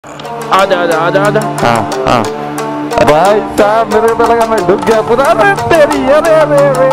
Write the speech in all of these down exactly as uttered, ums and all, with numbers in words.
आजा आजा आजा आजा। हाँ हाँ भाई साहब, मेरे को लगा मैं डूब गया पूरा। अरे तेरी अरे अरे अरे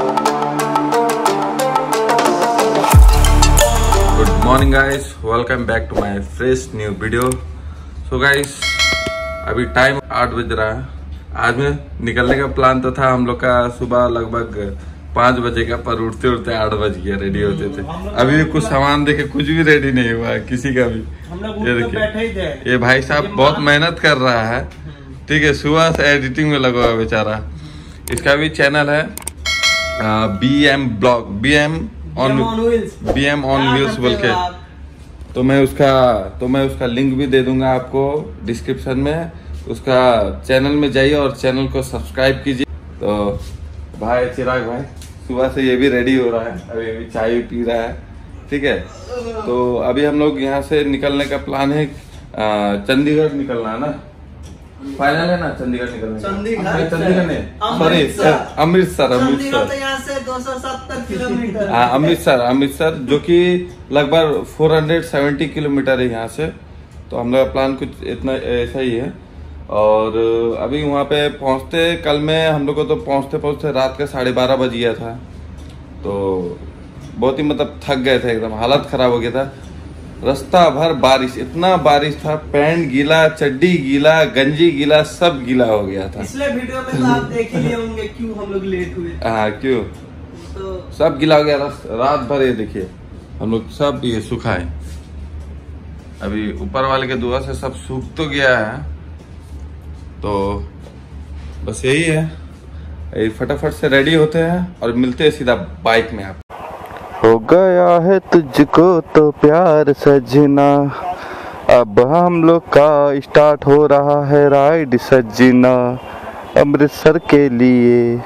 good morning guys, welcome back to my fresh new video. So guys, अभी टाइम आठ बज रहा है। आज में निकलने का प्लान तो था हम लोग का सुबह लगभग पाँच बजे का, पर उठते उठते आठ बज गया रेडी होते थे। अभी भी कुछ सामान देखे कुछ भी रेडी नहीं हुआ है किसी का भी। ये देखिए, ये भाई साहब बहुत मेहनत कर रहा है, ठीक है। सुबह से एडिटिंग में लगा हुआ बेचारा। इसका भी चैनल है B M vlog, B M on B M on wheels बोल के। तो मैं उसका तो मैं उसका लिंक भी दे दूंगा आपको डिस्क्रिप्शन में। उसका चैनल में जाइए और चैनल को सब्सक्राइब कीजिए। तो भाई चिराग भाई सुबह से ये भी रेडी हो रहा है, अभी अभी चाय पी रहा है, ठीक है। तो अभी हम लोग यहाँ से निकलने का प्लान है, चंडीगढ़ निकलना है ना, फाइनल है ना चंडीगढ़ निकलना। चंडीगढ़ चंडीगढ़ नहीं, सॉरी अमृतसर। अमृतसर यहाँ से दो सौ सत्तर किलोमीटर। हाँ अमृतसर, अमृतसर जो कि लगभग चार सौ सत्तर किलोमीटर है यहाँ से। तो हम लोग का प्लान कुछ इतना ऐसा ही है। और अभी वहाँ पे पहुँचते, कल में हम लोग को तो पहुँचते पहुँचते रात का साढ़े बारह बज गया था। तो बहुत ही मतलब थक गए थे, एकदम हालत खराब हो गया था। रास्ता भर बारिश, इतना बारिश था, पैंट गीला, चड्डी गीला, गंजी गीला, सब गीला हो गया था। पिछले वीडियो में तो आप देख ही लिए होंगे क्यों हम लोग लेट हुए। हाँ क्यों, तो सब गीला हो गया रात भर। ये देखिए हम लोग सब ये सूखा है, अभी ऊपर वाले के दुआ से सब सूख तो गया है। तो बस यही है, ये फटाफट से रेडी होते हैं और मिलते हैं सीधा बाइक में। आप हो गया है तुझको तो प्यार सजना, अब हम लोग का स्टार्ट हो रहा है राइड सजना अमृतसर के लिए।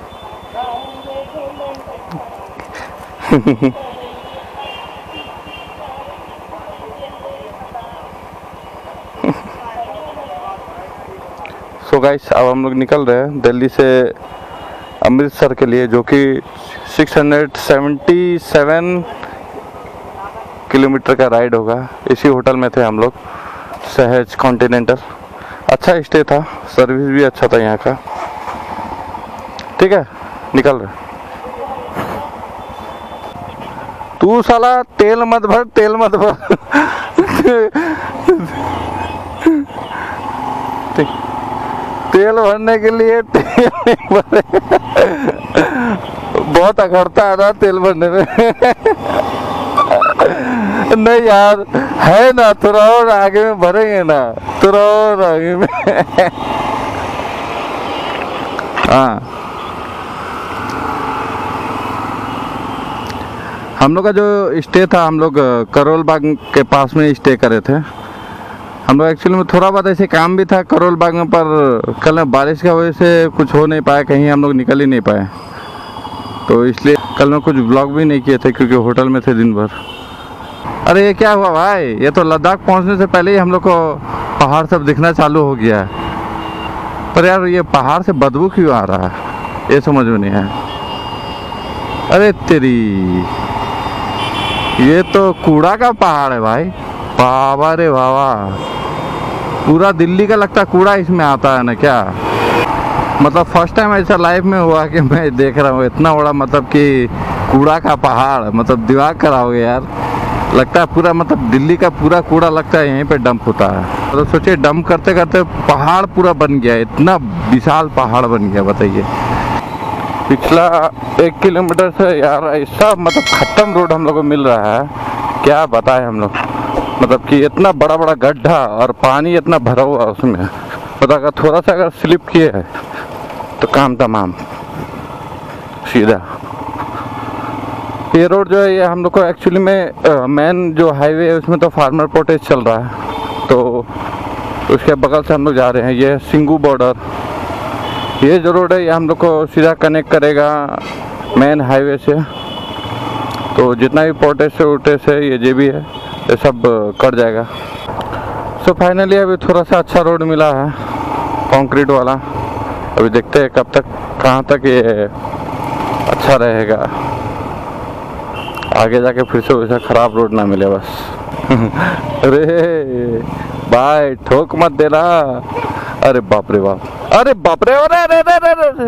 सो गाइस, अब हम लोग निकल रहे हैं दिल्ली से अमृतसर के लिए, जो कि छह सौ सतहत्तर किलोमीटर का राइड होगा। इसी होटल में थे हम लोग, सहज कॉन्टिनेंटल। अच्छा स्टे था, सर्विस भी अच्छा था यहाँ का, ठीक है। निकल रहे। तू साला तेल मत भर, तेल मत भर। तेल भरने के लिए तेल नहीं भरे। बहुत अखड़ता है ना तेल भरने में। नहीं यार, है ना, थोड़ा और आगे में भरेंगे ना, थोड़ा और आगे में। हाँ, हम लोग का जो स्टे था, हम लोग करोल बाग के पास में स्टे करे थे। हम लोग एक्चुअली में थोड़ा बहुत ऐसे काम भी था करोल बाग में, पर कल में बारिश की वजह से कुछ हो नहीं पाया, कहीं हम लोग निकल ही नहीं पाए। तो इसलिए कल में कुछ ब्लॉग भी नहीं किए थे, क्योंकि होटल में थे दिन भर। अरे ये क्या हुआ भाई, ये तो लद्दाख पहुंचने से पहले ही हम लोग को पहाड़ सब दिखना चालू हो गया है। पर यार ये पहाड़ से बदबू क्यों आ रहा है, ये समझ में नहीं है। अरे तेरी, ये तो कूड़ा का पहाड़ है भाई, बाबा रे बाबा। पूरा दिल्ली का लगता कूड़ा इसमें आता है ना क्या। मतलब फर्स्ट टाइम ऐसा लाइफ में हुआ कि मैं देख रहा हूँ इतना बड़ा, मतलब कि कूड़ा का पहाड़। मतलब दिमाग कराओगे यार, लगता है पूरा, मतलब दिल्ली का पूरा कूड़ा लगता है यहीं पे डंप होता है। तो सोचिए डंप करते करते पहाड़ पूरा बन गया, इतना विशाल पहाड़ बन गया, बताइए। पिछला एक किलोमीटर से यार ऐसा मतलब खत्म रोड हम लोग को मिल रहा है, क्या बताएं हम लोग। मतलब कि इतना बड़ा बड़ा गड्ढा और पानी इतना भरा हुआ उसमें, पता अगर थोड़ा सा अगर स्लिप किए है तो काम तमाम सीधा। ये रोड जो है, ये हम लोग को एक्चुअली में मेन जो हाईवे है उसमें तो फार्मर प्रोटेस्ट चल रहा है, तो उसके बगल से हम लोग जा रहे हैं। ये सिंगू बॉर्डर, ये जो रोड है ये हम लोग को सीधा कनेक्ट करेगा मेन हाईवे से। तो जितना भी प्रोटेस्ट है उटेस्ट है, ये जो भी है, ये सब कट जाएगा। सो फाइनली अभी थोड़ा सा अच्छा रोड मिला है, कंक्रीट वाला। अभी देखते हैं कब तक, कहाँ तक ये अच्छा रहेगा। आगे जाके फिर से वैसा खराब रोड ना मिले बस। अरे भाई ठोक मत देना। अरे बाप रे बाप, अरे बाप रे, अरे अरे अरे अरे अरे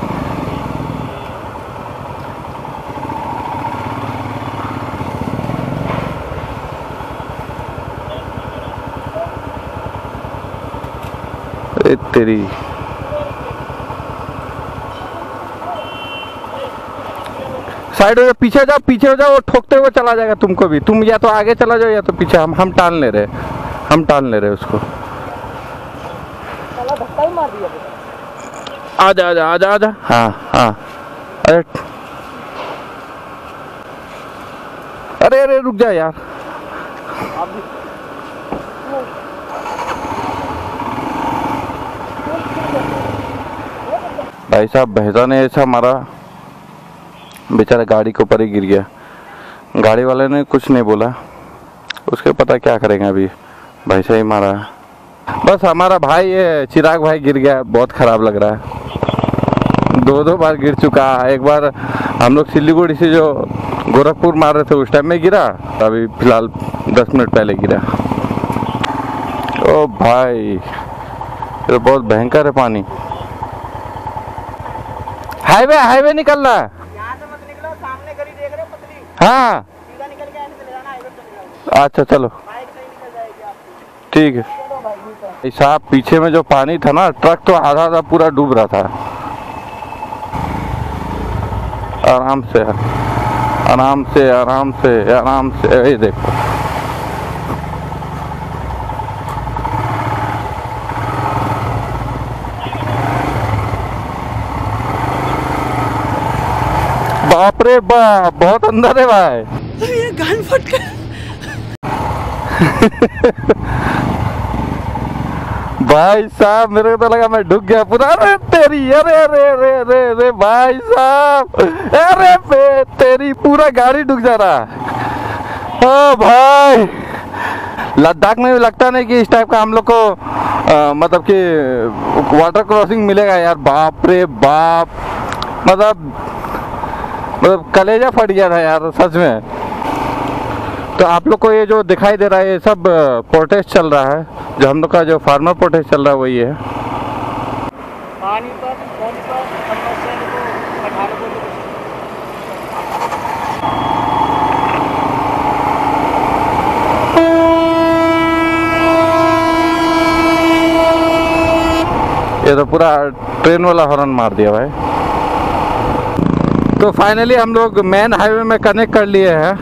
ए तेरी। साइड हो जाओ, पीछे जाओ, पीछे हो जाओ, वो ठोकते हुए चला जाएगा तुमको भी। तुम या तो आगे चला जाओ या तो पीछे। हम हम टाल ले रहे हम टाल ले रहे उसको। आजा आजा आजा आजा। हाँ हाँ। अरे अरे अरे रुक जा यार। भाई साहब भैंसा ने ऐसा मारा, बेचारा गाड़ी के ऊपर ही गिर गया। गाड़ी वाले ने कुछ नहीं बोला, उसके पता क्या करेंगे अभी, भैंसा ही मारा। बस हमारा भाई ये चिराग भाई गिर गया, बहुत खराब लग रहा है। दो दो बार गिर चुका। एक बार हम लोग सिलीगुड़ी से जो गोरखपुर मार रहे थे उस टाइम में गिरा, अभी फिलहाल दस मिनट पहले गिरा। ओ भाई तो बहुत भयंकर है पानी। हाईवे हाईवे निकल रहा है। यहाँ से मत निकलो, सामने गली देख रहे हो पतली, हाँ सीधा निकल के ऐसे चले जाना, हाईवे पे चले जाओ, अच्छा चलो बाइक सही निकल जाएगी आपकी। ठीक है। चलो भाई ऊपर। साहब पीछे में जो पानी था ना, ट्रक तो आधा आधा पूरा डूब रहा था। आराम से आराम से आराम से आराम से। ये देखो बाप रे बाप, बहुत अंदर है भाई। ये गान फट गया। भाई साहब मेरे को तो लगा मैं डूब गया पूरा। अरे तेरी, अरे अरे अरे अरे अरे भाई साहब, अरे बे तेरी, पूरा गाड़ी डूब जा रहा है। ओ भाई, लद्दाख में भी लगता नहीं कि इस टाइप का हम लोग को आ, मतलब कि वाटर क्रॉसिंग मिलेगा यार। बाप रे बाप, मतलब मतलब कलेजा फट गया था यार सच में। तो आप लोग को ये जो दिखाई दे रहा है ये सब प्रोटेस्ट चल रहा है, जो हम लोग का जो फार्मर प्रोटेस्ट चल रहा है वही है। पानी पर फोन पर समस्या को अठारह को ये तो पूरा ट्रेन वाला हॉर्न मार दिया भाई। तो फाइनली हम लोग मेन हाईवे में कनेक्ट कर लिए हैं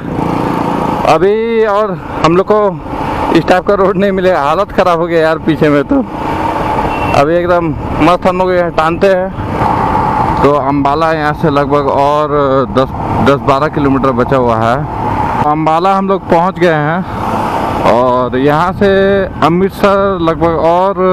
अभी, और हम लोग को इस टाइप का रोड नहीं मिलेगा। हालत ख़राब हो गया यार पीछे में। तो अभी एकदम मस्त हम लोग यहाँ टानते हैं। तो अम्बाला यहाँ से लगभग और दस दस बारह किलोमीटर बचा हुआ है। अम्बाला हम लोग पहुँच गए हैं और यहाँ से अमृतसर लगभग और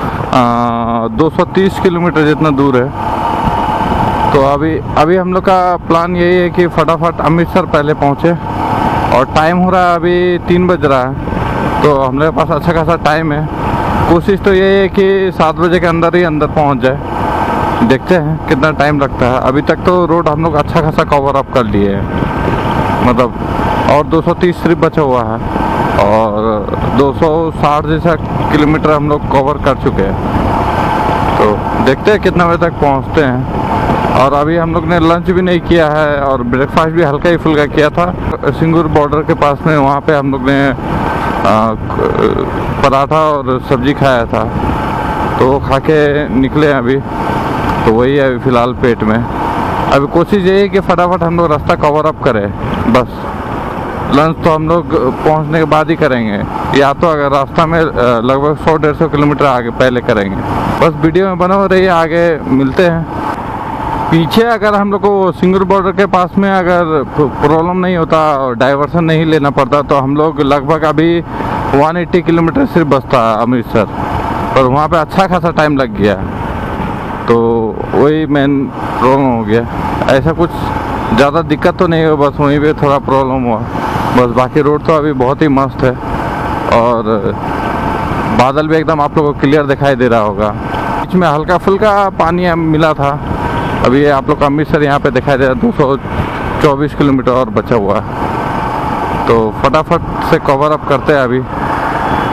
दो सौ तीस किलोमीटर जितना दूर है। तो अभी अभी हम लोग का प्लान यही है कि फटाफट अमृतसर पहले पहुँचे, और टाइम हो रहा है अभी तीन बज रहा है, तो हम लोग के पास अच्छा खासा टाइम है। कोशिश तो यही है कि सात बजे के अंदर ही अंदर पहुँच जाए। देखते हैं कितना टाइम लगता है। अभी तक तो रोड हम लोग अच्छा खासा कवर अप कर लिए हैं, मतलब और दो सौ तीस सिर्फ बचा हुआ है, और दो सौ साठ जैसा किलोमीटर हम लोग कवर कर चुके हैं। तो देखते हैं कितना बजे तक पहुँचते हैं। और अभी हम लोग ने लंच भी नहीं किया है, और ब्रेकफास्ट भी हल्का ही फुल्का किया था। सिंगूर बॉर्डर के पास में वहाँ पे हम लोग ने आ, पराठा और सब्जी खाया था, तो वो खा के निकले अभी। तो वही है अभी फ़िलहाल पेट में। अभी कोशिश यही है कि फटाफट हम लोग रास्ता कवर अप करें बस। लंच तो हम लोग पहुँचने के बाद ही करेंगे, या तो अगर रास्ता में लगभग सौ डेढ़ सौ किलोमीटर आगे पहले करेंगे। बस वीडियो में बना हो रही है, आगे मिलते हैं। पीछे अगर हम लोग को सिंगूर बॉर्डर के पास में अगर प्रॉब्लम नहीं होता और डाइवर्सन नहीं लेना पड़ता, तो हम लोग लगभग अभी एक सौ अस्सी किलोमीटर सिर्फ बचता है अमृतसर, पर वहाँ पे अच्छा खासा टाइम लग गया। तो वही मेन प्रॉब्लम हो गया। ऐसा कुछ ज़्यादा दिक्कत तो नहीं हुआ, बस वहीं पे थोड़ा प्रॉब्लम हुआ बस। बाकी रोड तो अभी बहुत ही मस्त है, और बादल भी एकदम आप लोगों को क्लियर दिखाई दे रहा होगा। बीच में हल्का फुल्का पानी मिला था। अभी ये आप लोग का अमृतसर यहाँ पे दिखाई दे रहा है, दो सौ चौबीस किलोमीटर और बचा हुआ है। तो फटाफट से कवर अप करते हैं अभी,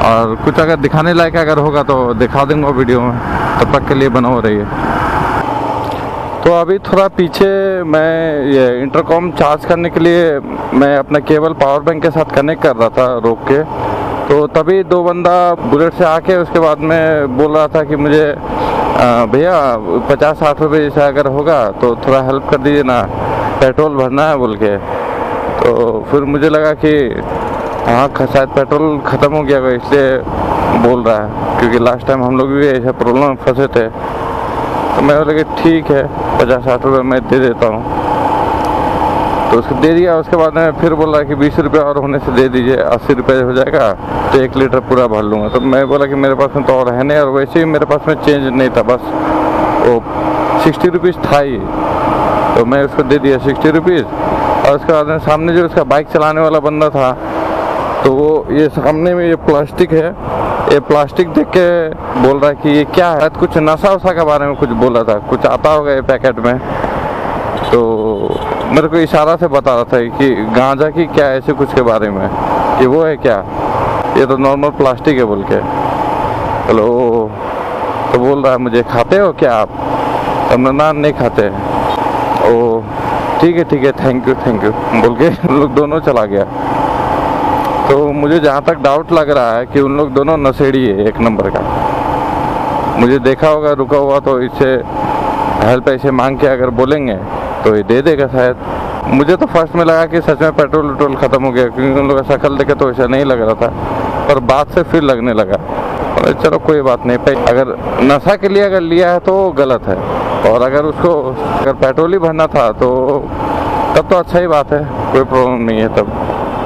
और कुछ अगर दिखाने लायक अगर होगा तो दिखा दूंगा वीडियो में, तब तक के लिए बना हो रही है। तो अभी थोड़ा पीछे मैं ये इंटरकॉम चार्ज करने के लिए मैं अपना केबल पावर बैंक के साथ कनेक्ट कर रहा था रोक के, तो तभी दो बंदा बुलेट से आके उसके बाद में बोल रहा था कि मुझे भैया पचास साठ रुपये जैसा अगर होगा तो थोड़ा हेल्प कर दीजिए ना, पेट्रोल भरना है बोल के। तो फिर मुझे लगा कि हाँ शायद पेट्रोल ख़त्म हो गया होगा इसलिए बोल रहा है, क्योंकि लास्ट टाइम हम लोग भी ऐसे प्रॉब्लम में फंसे थे। तो मैं बोला कि ठीक है पचास साठ रुपये मैं दे देता हूँ, तो उसको दे दिया। उसके बाद में फिर बोला कि बीस रुपये और होने से दे दीजिए, अस्सी रुपये हो जाएगा तो एक लीटर पूरा भर लूँगा। तो मैं बोला कि मेरे पास में तो और है नहीं, और वैसे ही मेरे पास में चेंज नहीं था, बस वो सिक्सटी रुपीज़ था ही, तो मैं उसको दे दिया सिक्सटी रुपीज़। और उसके बाद में सामने जो उसका बाइक चलाने वाला बंदा था, तो वो ये सामने में ये प्लास्टिक है, ये प्लास्टिक देख के बोल रहा है कि ये क्या है, कुछ नशा वशा के बारे में कुछ बोला था, कुछ आता होगा ये पैकेट में। तो मेरे को इशारा से बता रहा था कि गांजा की क्या ऐसे कुछ के बारे में, कि वो है क्या, ये तो नॉर्मल प्लास्टिक है बोल के। हेलो, तो बोल रहा है मुझे खाते हो क्या आप? हमने ना नहीं खाते। ओ ठीक है ठीक है, थैंक यू थैंक यू बोल के हम लोग दोनों चला गया। तो मुझे जहाँ तक डाउट लग रहा है कि उन लोग दोनों नशेड़ी है एक नंबर का। मुझे देखा होगा रुका हुआ, तो इससे हेल्प ऐसे मांग के अगर बोलेंगे तो ये दे देगा शायद। मुझे तो फर्स्ट में लगा कि सच में पेट्रोल वेट्रोल ख़त्म हो गया, क्योंकि उन लोग का शक्ल देखे तो ऐसा नहीं लग रहा था, पर बात से फिर लगने लगा। और चलो कोई बात नहीं, पे अगर नशा के लिए अगर लिया है तो गलत है, और अगर उसको अगर पेट्रोल ही भरना था तो तब तो अच्छा ही बात है, कोई प्रॉब्लम नहीं है। तब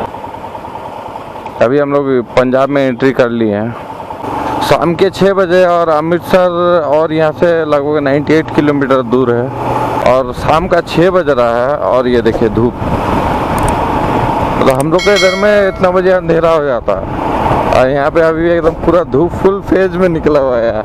अभी हम लोग पंजाब में एंट्री कर लिए हैं शाम के छः बजे, और अमृतसर और यहाँ से लगभग अट्ठानवे किलोमीटर दूर है, और शाम का छः बज रहा है। और ये देखिए धूप, मतलब हम लोग के इधर में इतना बजे अंधेरा हो जाता है, और यहाँ पे अभी एकदम पूरा धूप फुल फेज में निकला हुआ है।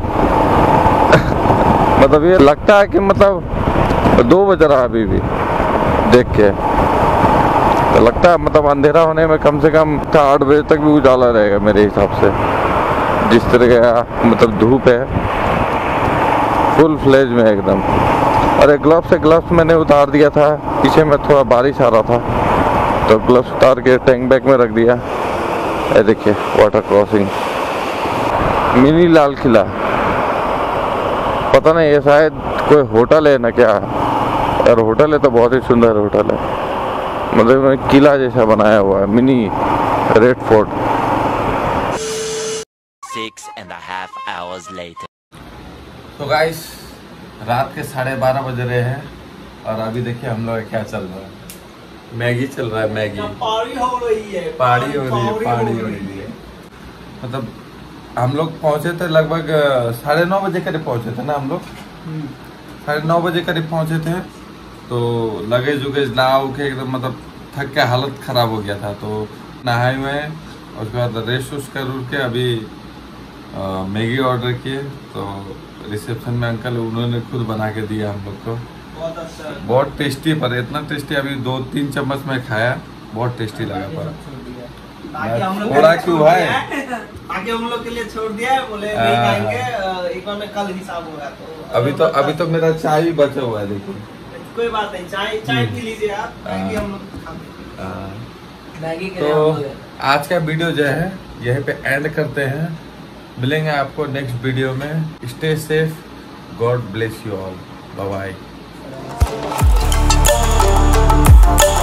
मतलब ये लगता है कि मतलब दो बज रहा है अभी भी देख के, तो लगता है मतलब अंधेरा होने में कम से कम आठ बजे तक भी उजाला रहेगा मेरे हिसाब से, जिस तरह का मतलब धूप है फुल फ्लेज में एकदम। और एक ग्लव्स से ग्लव्स मैंने उतार दिया था, पीछे में थोड़ा बारिश आ रहा था, तो ग्लव्स उतार के टैंक बैग में रख दिया। ये देखिए water crossing, mini Lal Qila, पता नहीं ये शायद कोई होटल है ना क्या, अगर होटल है तो बहुत ही सुंदर होटल है, मतलब किला जैसा बनाया हुआ है, mini red fort. Six and a half hours later. तो गाइस रात के साढ़े बारह बज रहे हैं, और अभी देखिए हम लोग क्या चल रहा है, मैगी चल रहा है, मैगी पारी हो रही है, पारी हो रही है, पारी हो रही है। मतलब हम लोग पहुंचे थे लगभग साढ़े नौ बजे करीब पहुंचे थे ना हम लोग, साढ़े नौ बजे करीब पहुंचे थे। तो लगेज उगेज ला के एकदम मतलब थक के हालत ख़राब हो गया था, तो नहाए हुए उसके बाद रेस्ट वेस्ट कर के अभी आ, मैगी ऑर्डर किए। तो रिसेप्शन में अंकल उन्होंने खुद बना के दिया हम लोग को, बहुत अच्छा, बहुत टेस्टी, पर इतना टेस्टी अभी दो तीन चम्मच में खाया, बहुत टेस्टी लगा। पर थोड़ा क्यों भाई आगे हम लोग के लिए छोड़ दिया है, बोले नहीं खाएंगे, एक बार में कल हिसाब होगा। तो अभी तो अभी तो मेरा चाय भी बचा हुआ है, देखिए कोई बात नहीं, चाय चाय पी लीजिए आप, मैगी हम लोग मैगी के तो आज का वीडियो जो है यहीं पे एंड करते हैं, मिलेंगे आपको नेक्स्ट वीडियो में। Stay safe, God bless you all, bye bye.